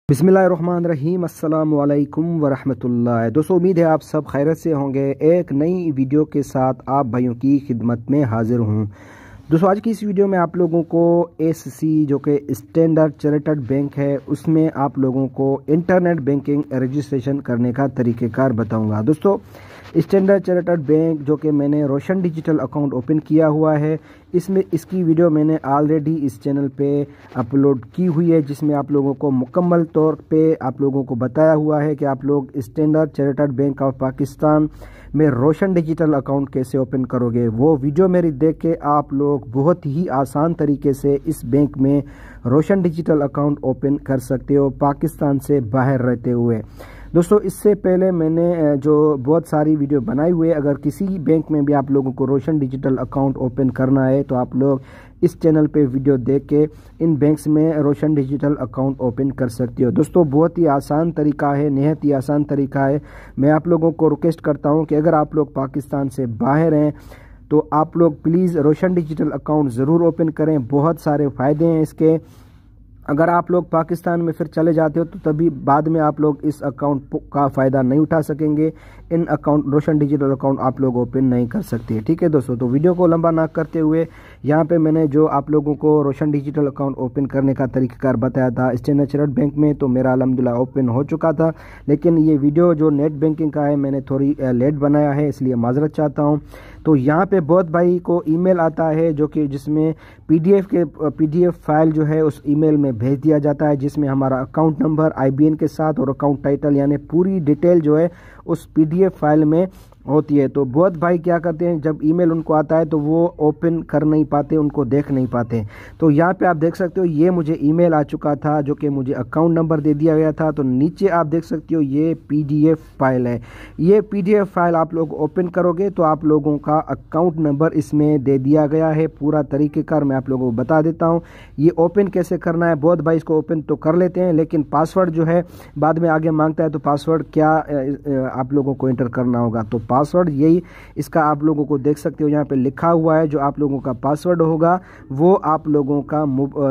बिस्मिल्लाहिर्रहमानिर्रहीम अस्सलाम वालेकुम वरहमतुल्लाह। दोस्तों, उम्मीद है आप सब खैरियत से होंगे। एक नई वीडियो के साथ आप भाइयों की खिदमत में हाजिर हूँ। दोस्तों, आज की इस वीडियो में आप लोगों को एससी जो कि स्टैंडर्ड चार्टर्ड बैंक है उसमें आप लोगों को इंटरनेट बैंकिंग रजिस्ट्रेशन करने का तरीक़ेकार बताऊंगा। दोस्तों, स्टैंडर्ड चार्टर्ड बैंक जो कि मैंने रोशन डिजिटल अकाउंट ओपन किया हुआ है, इसकी वीडियो मैंने ऑलरेडी इस चैनल पे अपलोड की हुई है, जिसमें आप लोगों को मुकम्मल तौर पे आप लोगों को बताया हुआ है कि आप लोग Standard Chartered Bank of Pakistan में रोशन डिजिटल अकाउंट कैसे ओपन करोगे। वो वीडियो मेरी देख के आप लोग बहुत ही आसान तरीके से इस बैंक में रोशन डिजिटल अकाउंट ओपन कर सकते हो पाकिस्तान से बाहर रहते हुए। दोस्तों, इससे पहले मैंने जो बहुत सारी वीडियो बनाई हुई है, अगर किसी बैंक में भी आप लोगों को रोशन डिजिटल अकाउंट ओपन करना है तो आप लोग इस चैनल पे वीडियो देख के इन बैंक्स में रोशन डिजिटल अकाउंट ओपन कर सकते हो। दोस्तों, बहुत ही आसान तरीका है, निहायत ही आसान तरीका है। मैं आप लोगों को रिक्वेस्ट करता हूँ कि अगर आप लोग पाकिस्तान से बाहर हैं तो आप लोग प्लीज़ रोशन डिजिटल अकाउंट ज़रूर ओपन करें। बहुत सारे फ़ायदे हैं इसके। अगर आप लोग पाकिस्तान में फिर चले जाते हो तो तभी बाद में आप लोग इस अकाउंट का फ़ायदा नहीं उठा सकेंगे। इन अकाउंट रोशन डिजिटल अकाउंट आप लोग ओपन नहीं कर सकते। ठीक है दोस्तों, तो वीडियो को लंबा ना करते हुए यहाँ पे मैंने जो आप लोगों को रोशन डिजिटल अकाउंट ओपन करने का तरीक़ाकार बताया था स्टैंडर्ड चार्टर्ड बैंक में, तो मेरा अल्हम्दुलिल्लाह ओपन हो चुका था। लेकिन ये वीडियो जो नेट बैंकिंग का है मैंने थोड़ी लेट बनाया है, इसलिए माजरत चाहता हूँ। तो यहाँ पे बहुत भाई को ईमेल आता है जो कि जिसमें पीडीएफ फाइल जो है उस ईमेल में भेज दिया जाता है, जिसमें हमारा अकाउंट नंबर आईबीएन के साथ और अकाउंट टाइटल यानी पूरी डिटेल जो है उस पीडीएफ फाइल में होती है। तो बहुत भाई क्या करते हैं, जब ईमेल उनको आता है तो वो ओपन कर नहीं पाते, उनको देख नहीं पाते। तो यहाँ पे आप देख सकते हो ये मुझे ईमेल आ चुका था जो कि मुझे अकाउंट नंबर दे दिया गया था। तो नीचे आप देख सकते हो ये पीडीएफ फाइल है। ये पीडीएफ फाइल आप लोग ओपन करोगे तो आप लोगों का अकाउंट नंबर इसमें दे दिया गया है। पूरा तरीक़ेकार मैं आप लोगों को बता देता हूँ। ये ओपन कैसे करना है, बहुत भाई इसको ओपन तो कर लेते हैं लेकिन पासवर्ड जो है बाद में आगे मांगता है, तो पासवर्ड क्या आप लोगों को एंटर करना होगा। तो पासवर्ड यही इसका आप लोगों को देख सकते हो यहाँ पे लिखा हुआ है। जो आप लोगों का पासवर्ड होगा वो आप लोगों का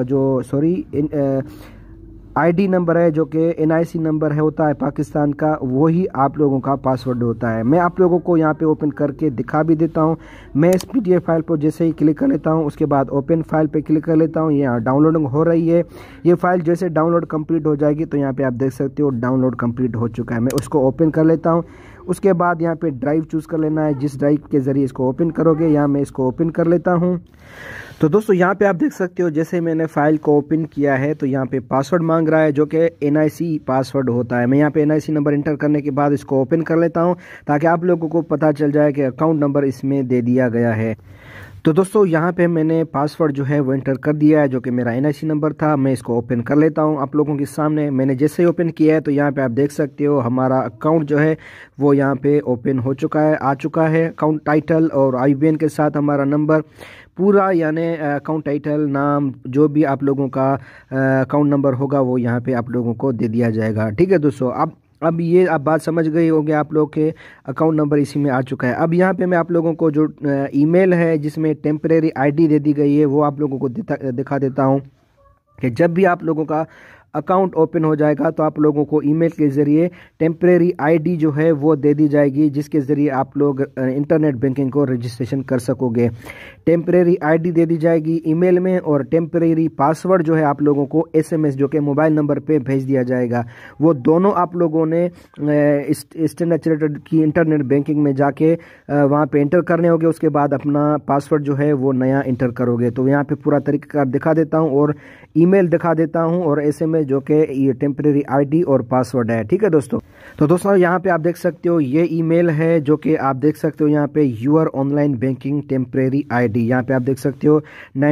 आईडी नंबर है, जो कि एनआईसी नंबर है होता है पाकिस्तान का, वही आप लोगों का पासवर्ड होता है। मैं आप लोगों को यहाँ पे ओपन करके दिखा भी देता हूँ। मैं इस पीडीएफ फाइल पर जैसे ही क्लिक कर लेता हूँ उसके बाद ओपन फाइल पे क्लिक कर लेता हूँ। यहाँ डाउनलोडिंग हो रही है। ये फाइल जैसे डाउनलोड कंप्लीट हो जाएगी तो यहाँ पे आप देख सकते हो डाउनलोड कंप्लीट हो चुका है। मैं उसको ओपन कर लेता हूँ। उसके बाद यहाँ पे ड्राइव चूज़ कर लेना है, जिस ड्राइव के ज़रिए इसको ओपन करोगे। यहाँ मैं इसको ओपन कर लेता हूँ। तो दोस्तों, यहाँ पे आप देख सकते हो जैसे मैंने फ़ाइल को ओपन किया है तो यहाँ पे पासवर्ड मांग रहा है जो कि एनआईसी पासवर्ड होता है। मैं यहाँ पे एनआईसी नंबर इंटर करने के बाद इसको ओपन कर लेता हूँ ताकि आप लोगों को पता चल जाए कि अकाउंट नंबर इसमें दे दिया गया है। तो दोस्तों, यहाँ पे मैंने पासवर्ड जो है वो एंटर कर दिया है जो कि मेरा एनआईसी नंबर था। मैं इसको ओपन कर लेता हूँ आप लोगों के सामने। मैंने जैसे ही ओपन किया है तो यहाँ पे आप देख सकते हो हमारा अकाउंट जो है वो यहाँ पे ओपन हो चुका है, आ चुका है। अकाउंट टाइटल और आईबीएन के साथ हमारा नंबर पूरा यानी अकाउंट टाइटल नाम जो भी आप लोगों का अकाउंट नंबर होगा वो यहाँ पे आप लोगों को दे दिया जाएगा। ठीक है दोस्तों, अब ये आप बात समझ गए होंगे, आप लोग के अकाउंट नंबर इसी में आ चुका है। अब यहाँ पे मैं आप लोगों को जो ईमेल है जिसमें टेम्परेरी आईडी दे दी गई है वो आप लोगों को दिखा देता हूँ कि जब भी आप लोगों का अकाउंट ओपन हो जाएगा तो आप लोगों को ईमेल के ज़रिए टेम्परेरी आईडी जो है वो दे दी जाएगी, जिसके ज़रिए आप लोग इंटरनेट बैंकिंग को रजिस्ट्रेशन कर सकोगे। टेम्परेरी आईडी दे दी जाएगी ईमेल में, और टेम्परेरी पासवर्ड जो है आप लोगों को एसएमएस जो कि मोबाइल नंबर पे भेज दिया जाएगा। वो दोनों आप लोगों ने स्टैंडर्ड चार्टर्ड की इंटरनेट बैंकिंग में जाके वहाँ पे एंटर करने होंगे। उसके बाद अपना पासवर्ड जो है वो नया एंटर करोगे। तो यहाँ पे पूरा तरीका दिखा देता हूँ और ईमेल दिखा देता हूँ और एसएमएस जो कि ये टेम्परेरी आईडी और पासवर्ड है। ठीक है दोस्तों, तो दोस्तों यहाँ पे आप देख सकते हो ये ईमेल है जो कि आप देख सकते हो यहाँ पे your online banking temporary ID. यहाँ पे आप देख सकते हो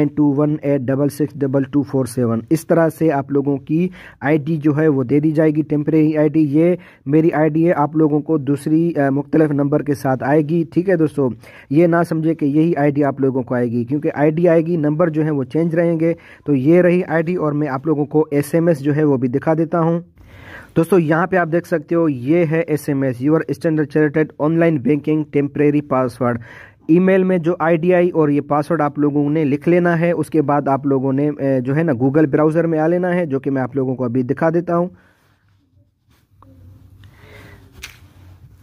9218662247। इस तरह से आप लोगों की आईडी जो है वो दे दी जाएगी, टेम्परेरी आईडी। ये मेरी आईडी है, आप लोगों को दूसरी मुख्तलिफ नंबर के साथ आएगी। ठीक है दोस्तों, ये ना समझे कि यही आईडी आप लोगों को आएगी, क्योंकि आईडी आएगी, नंबर जो है वो चेंज रहेंगे। तो ये रही आईडी, और मैं आप लोगों को एसएमएस जो है वो भी दिखा देता हूँ। दोस्तों, यहाँ पे आप देख सकते हो ये है SMS, your Standard Chartered online banking temporary password. Email में जो आईडी आई और ये पासवर्ड आप लोगों ने लिख लेना है। उसके बाद आप लोगों ने जो है ना गूगल ब्राउज़र में आ लेना है, जो कि मैं आप लोगों को अभी दिखा देता हूँ।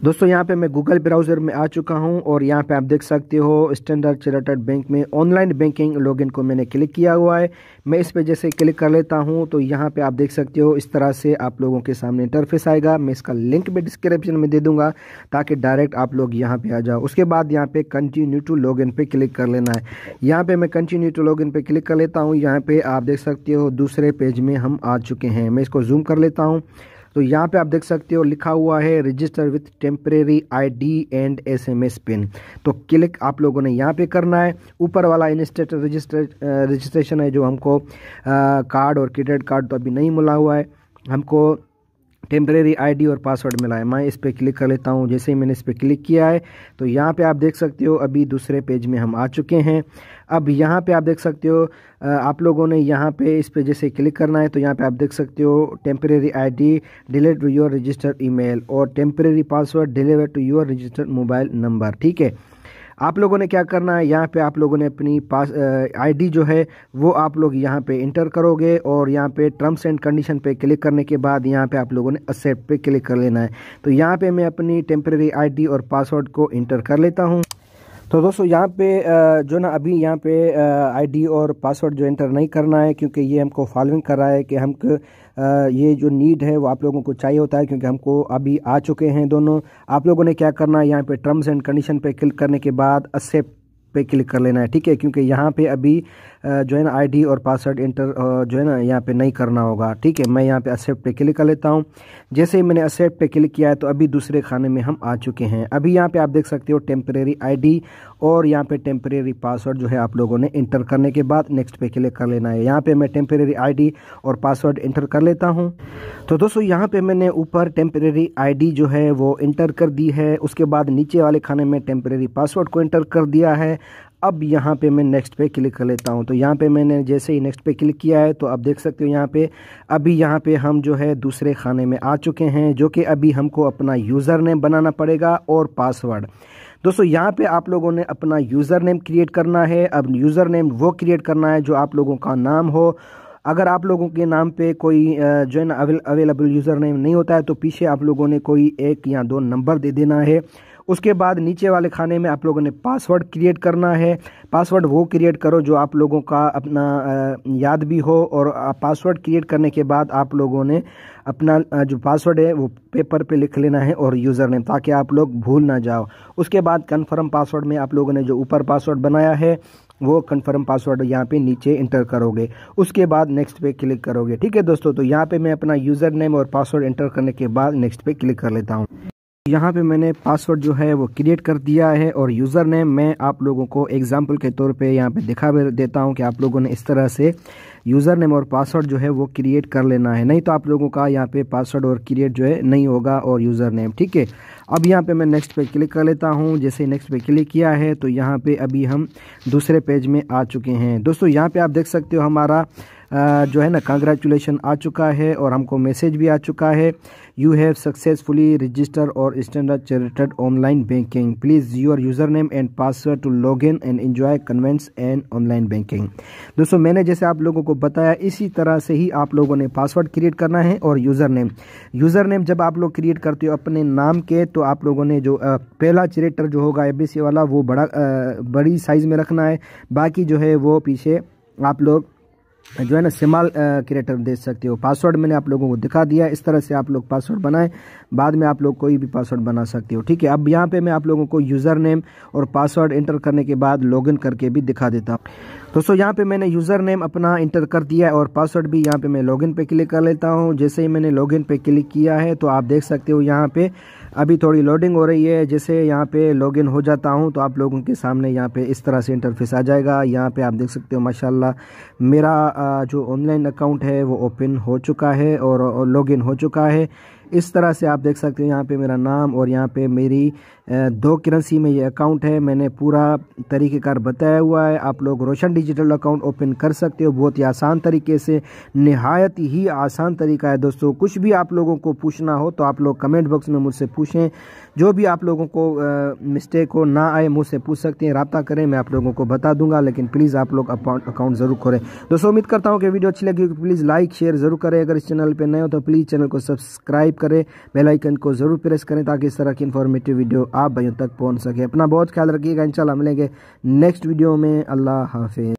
दोस्तों यहाँ पे मैं गूगल ब्राउज़र में आ चुका हूँ और यहाँ पे आप देख सकते हो स्टैंडर्ड चार्टर्ड बैंक में ऑनलाइन बैंकिंग लॉगिन को मैंने क्लिक किया हुआ है। मैं इस पे जैसे क्लिक कर लेता हूँ तो यहाँ पे आप देख सकते हो इस तरह से आप लोगों के सामने इंटरफेस आएगा। मैं इसका लिंक भी डिस्क्रिप्शन में दे दूंगा ताकि डायरेक्ट आप लोग यहाँ पे आ जाओ। उसके बाद यहाँ पे कंटिन्यू टू लॉगिन पे क्लिक कर लेना है। यहाँ पे मैं कंटिन्यू टू लॉगिन पे क्लिक कर लेता हूँ। यहाँ पे आप देख सकते हो दूसरे पेज में हम आ चुके हैं। मैं इसको जूम कर लेता हूँ तो यहाँ पे आप देख सकते हो लिखा हुआ है register with temporary ID and SMS pin. तो क्लिक आप लोगों ने यहाँ पे करना है। ऊपर वाला इंस्टेंट रजिस्ट्रेशन है जो हमको कार्ड और क्रेडिट कार्ड तो अभी नहीं मिला हुआ है, हमको टेम्परेरी आईडी और पासवर्ड मिला है। मैं इस पर क्लिक कर लेता हूँ। जैसे ही मैंने इस पर क्लिक किया है तो यहाँ पे आप देख सकते हो अभी दूसरे पेज में हम आ चुके हैं। अब यहाँ पे आप देख सकते हो आप लोगों ने यहाँ पे इस पे जैसे क्लिक करना है तो यहाँ पे आप देख सकते हो temporary ID deliver to your registered email और temporary password deliver to your registered mobile number. ठीक है, आप लोगों ने क्या करना है, यहाँ पे आप लोगों ने अपनी आईडी जो है वो आप लोग यहाँ पे इंटर करोगे और यहाँ पे टर्म्स एंड कंडीशन पे क्लिक करने के बाद यहाँ पे आप लोगों ने एक्सेप्ट पे क्लिक कर लेना है। तो यहाँ पे मैं अपनी टेम्परेरी आईडी और पासवर्ड को इंटर कर लेता हूँ। तो दोस्तों यहाँ पे जो ना अभी यहाँ पे आईडी और पासवर्ड जो इंटर नहीं करना है क्योंकि ये हमको फॉलोइंग कर रहा है कि हम ये जो नीड है वो आप लोगों को चाहिए होता है क्योंकि हमको अभी आ चुके हैं दोनों। आप लोगों ने क्या करना है, यहाँ पे टर्म्स एंड कंडीशन पे क्लिक करने के बाद एक्सेप्ट पे क्लिक कर लेना है। ठीक है, क्योंकि यहाँ पे अभी जो है ना आईडी और पासवर्ड इंटर जो है ना यहाँ पे नहीं करना होगा। ठीक है, मैं यहाँ पे एक्सेप्ट पे क्लिक कर लेता हूँ। जैसे ही मैंने एक्सेप्ट पे क्लिक किया है तो अभी दूसरे खाने में हम आ चुके हैं। अभी यहाँ पे आप देख सकते हो टेम्परेरी आईडी और यहाँ पे टेम्परेरी पासवर्ड जो है आप लोगों ने इंटर करने के बाद नेक्स्ट पे क्लिक कर लेना है। यहाँ पे मैं टेम्परेरी आईडी और पासवर्ड इंटर कर लेता हूँ। तो दोस्तों यहाँ पे मैंने ऊपर टेम्परेरी आईडी जो है वो इंटर कर दी है। उसके बाद नीचे वाले खाने में टेम्परेरी पासवर्ड को इंटर कर दिया है। अब यहाँ पे मैं नेक्स्ट पे क्लिक कर लेता हूँ। तो यहाँ पे मैंने जैसे ही नेक्स्ट पे क्लिक किया है तो आप देख सकते हो यहाँ पे अभी यहाँ पे हम जो है दूसरे खाने में आ चुके हैं जो कि अभी हमको अपना यूज़र नेम बनाना पड़ेगा और पासवर्ड। दोस्तों यहाँ पे आप लोगों ने अपना यूज़र नेम क्रिएट करना है। अब यूज़र नेम वो क्रिएट करना है जो आप लोगों का नाम हो। अगर आप लोगों के नाम पे कोई जो है ना अवेलेबल यूज़र नेम नहीं होता है तो पीछे आप लोगों ने कोई 1 या 2 नंबर दे देना है। उसके बाद नीचे वाले खाने में आप लोगों ने पासवर्ड क्रिएट करना है। पासवर्ड वो क्रिएट करो जो आप लोगों का अपना याद भी हो और पासवर्ड क्रिएट करने के बाद आप लोगों ने अपना जो पासवर्ड है वो पेपर पे लिख लेना है और यूज़र नेम, ताकि आप लोग भूल ना जाओ। उसके बाद कन्फर्म पासवर्ड में आप लोगों ने जो ऊपर पासवर्ड बनाया है वो कन्फर्म पासवर्ड यहाँ पे नीचे इंटर करोगे। उसके बाद नेक्स्ट पे क्लिक करोगे। ठीक है दोस्तों, तो यहाँ पे मैं अपना यूज़र नेम और पासवर्ड इंटर करने के बाद नेक्स्ट पे क्लिक कर लेता हूँ। यहाँ पे मैंने पासवर्ड जो है वो क्रिएट कर दिया है और यूज़र नेम मैं आप लोगों को एग्जांपल के तौर पे यहाँ पे दिखा देता हूँ कि आप लोगों ने इस तरह से यूज़र नेम और पासवर्ड जो है वो क्रिएट कर लेना है, नहीं तो आप लोगों का यहाँ पे पासवर्ड और क्रिएट जो है नहीं होगा और यूज़र नेम। ठीक है, अब यहाँ पे मैं नेक्स्ट पे क्लिक कर लेता हूँ। जैसे नेक्स्ट पे क्लिक किया है तो यहाँ पे अभी हम दूसरे पेज में आ चुके हैं। दोस्तों यहाँ पे आप देख सकते हो हमारा जो है ना कांग्रेचुलेशन आ चुका है और हमको मैसेज भी आ चुका है, यू हैव सक्सेसफुली रजिस्टर और Standard Chartered online banking, please your user name and password to log in and enjoy convenience and online banking. दोस्तों मैंने जैसे आप लोगों को बताया इसी तरह से ही आप लोगों ने पासवर्ड क्रिएट करना है और यूज़र नेम जब आप लोग क्रिएट करते हो अपने नाम के तो आप लोगों ने जो पहला कैरेक्टर जो होगा ABC वाला वो बड़ी साइज़ में रखना है, बाकी जो है वो पीछे आप लोग जो है ना स्मॉल कैरेक्टर दे सकते हो। पासवर्ड मैंने आप लोगों को दिखा दिया, इस तरह से आप लोग पासवर्ड बनाएं, बाद में आप लोग कोई भी पासवर्ड बना सकते हो। ठीक है, अब यहाँ पे मैं आप लोगों को यूज़र नेम और पासवर्ड इंटर करने के बाद लॉगिन करके भी दिखा देता हूँ। दोस्तों यहाँ पे मैंने यूज़र नेम अपना इंटर कर दिया है और पासवर्ड भी यहाँ पे मैं लॉगिन पे क्लिक कर लेता हूँ। जैसे ही मैंने लॉगिन पे क्लिक किया है तो आप देख सकते हो यहाँ पे अभी थोड़ी लोडिंग हो रही है। जैसे यहाँ पे लॉगिन हो जाता हूँ तो आप लोगों के सामने यहाँ पे इस तरह से इंटरफेस आ जाएगा। यहाँ पे आप देख सकते हो माशाल्लाह मेरा जो ऑनलाइन अकाउंट है वो ओपन हो चुका है और लॉगिन हो चुका है। इस तरह से आप देख सकते हो यहाँ पे मेरा नाम और यहाँ पे मेरी 2 करेंसी में ये अकाउंट है। मैंने पूरा तरीक़ेकार बताया हुआ है। आप लोग रोशन डिजिटल अकाउंट ओपन कर सकते हो बहुत ही आसान तरीके से, नहायत ही आसान तरीका है। दोस्तों कुछ भी आप लोगों को पूछना हो तो आप लोग कमेंट बॉक्स में मुझसे पूछें, जो भी आप लोगों को मिस्टेक हो ना आए मुझसे पूछ सकते हैं, रब्ता करें, मैं आप लोगों को बता दूंगा। लेकिन प्लीज़ आप लोग अकाउंट ज़रूर खोलें। दोस्तों उम्मीद करता हूँ कि वीडियो अच्छी लगी, प्लीज़ लाइक शेयर ज़रूर करें। अगर इस चैनल पर नए हो तो प्लीज़ चैनल को सब्सक्राइब करें, बेल आइकन को ज़रूर प्रेस करें ताकि इस तरह की इन्फॉर्मेटिव वीडियो आप भाइयों तक पहुँच सके। अपना बहुत ख्याल रखिएगा, इंशाल्लाह मिलेंगे नेक्स्ट वीडियो में। अल्लाह हाफिज़।